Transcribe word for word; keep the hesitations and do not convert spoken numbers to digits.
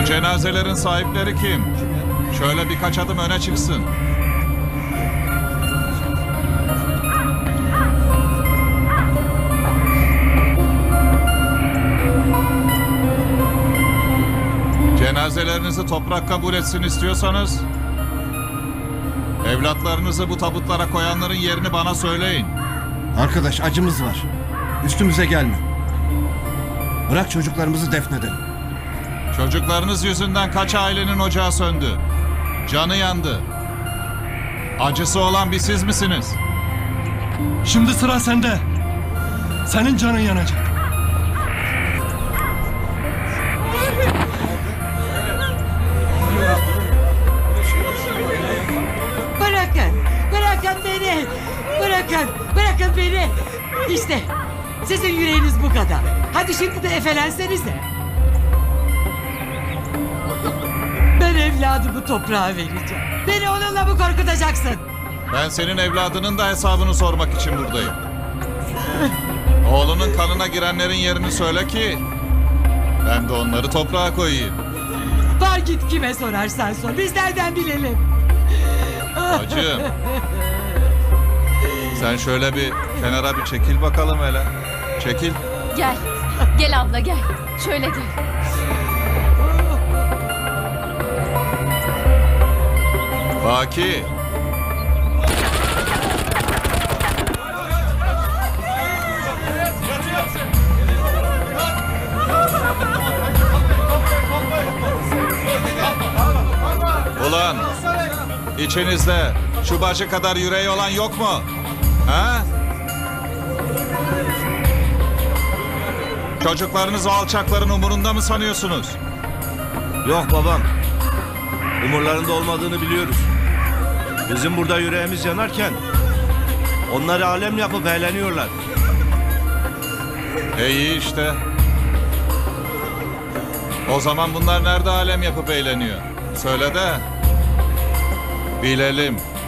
cenazelerin sahipleri kim? Şöyle birkaç adım öne çıksın. Cenazelerinizi toprak kabul etsin istiyorsanız, evlatlarınızı bu tabutlara koyanların yerini bana söyleyin. Arkadaş, acımız var. Üstümüze gelme. Bırak çocuklarımızı defnedelim. Çocuklarınız yüzünden kaç ailenin ocağı söndü? Canı yandı. Acısı olan bir siz misiniz? Şimdi sıra sende. Senin canın yanacak. Bırakın, bırakın beni. Bırakın, bırakın beni. İşte sizin yüreğiniz bu kadar. Hadi şimdi de efelensenize. Ben evladımı toprağa vereceğim. Beni onunla mı korkutacaksın? Ben senin evladının da hesabını sormak için buradayım. Oğlunun kanına girenlerin yerini söyle ki ben de onları toprağa koyayım. Var git kime sorarsan sor. Biz nereden bilelim? Bacım, sen şöyle bir kenara bir çekil bakalım hele. Çekil. Gel. Gel abla gel. Şöyle gel. Baki. Ulan, içinizde şu bacı kadar yüreği olan yok mu? Ha? Çocuklarınız o alçakların umurunda mı sanıyorsunuz? Yok babam. Umurlarında olmadığını biliyoruz. Bizim burada yüreğimiz yanarken onları alem yapıp eğleniyorlar. E iyi işte. O zaman bunlar nerede alem yapıp eğleniyor? Söyle de bilelim.